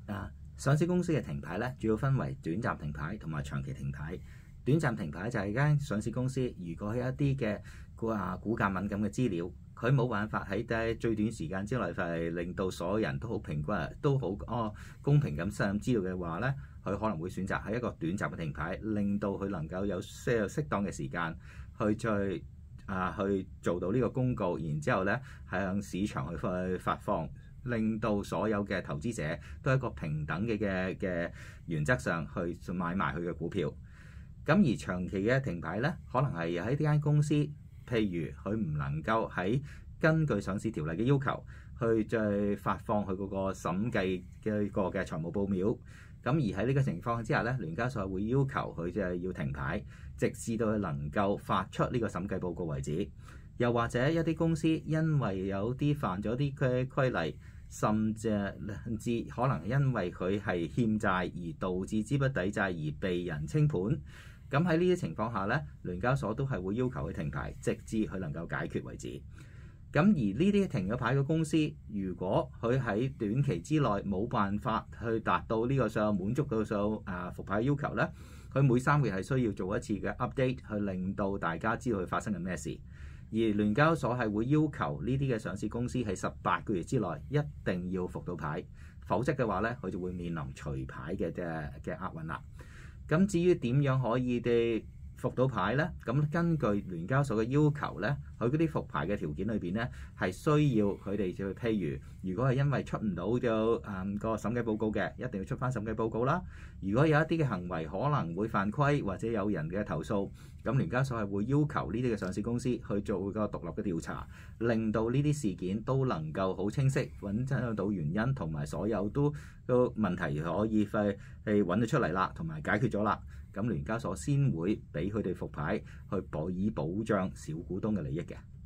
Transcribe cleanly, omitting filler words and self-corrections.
上市公司嘅停牌咧，主要分為短暫停牌同埋長期停牌。短暫停牌就係間上市公司，如果係一啲嘅股價敏感嘅資料，佢冇辦法喺最短時間之內係令到所有人都好平均、都好公平咁知道嘅話咧，佢可能會選擇喺一個短暫嘅停牌，令到佢能夠有適當嘅時間去去做到呢個公告，然之後咧係向市場去發放，令到所有嘅投資者都係一個平等嘅原則上去買埋佢嘅股票。咁而長期嘅停牌咧，可能係喺呢間公司，譬如佢唔能夠喺根據上市條例嘅要求去再發放佢嗰個審計嘅財務報表。咁而喺呢個情況之下咧，聯交所會要求佢要停牌，直至到佢能夠發出呢個審計報告為止。又或者一啲公司因為有啲犯咗啲嘅規例，甚至可能因為佢係欠債而導致資不抵債而被人清盤。咁喺呢啲情況下咧，聯交所都係會要求佢停牌，直至佢能夠解決為止。咁而呢啲停咗牌嘅公司，如果佢喺短期之內冇辦法去達到呢個滿足到復牌要求咧，佢每3個月係需要做一次嘅 update， 去令到大家知道佢發生緊咩事。而聯交所係會要求呢啲嘅上市公司喺18個月之內一定要復到牌，否則嘅話咧，佢就會面臨除牌嘅厄運啦。咁至於點樣可以復到牌咧？咁根據聯交所嘅要求咧，佢嗰啲復牌嘅條件裏邊咧，係需要佢哋譬如果係因為出唔到個審計報告嘅，一定要出翻審計報告啦。如果有一啲嘅行為可能會犯規或者有人嘅投訴，咁聯交所係會要求呢啲嘅上市公司去做個獨立嘅調查，令到呢啲事件都能夠好清晰揾到原因，同埋所有都問題可以係揾得出嚟啦，同埋解決咗啦。咁聯交所先會俾佢哋復牌，以保障小股東嘅利益嘅。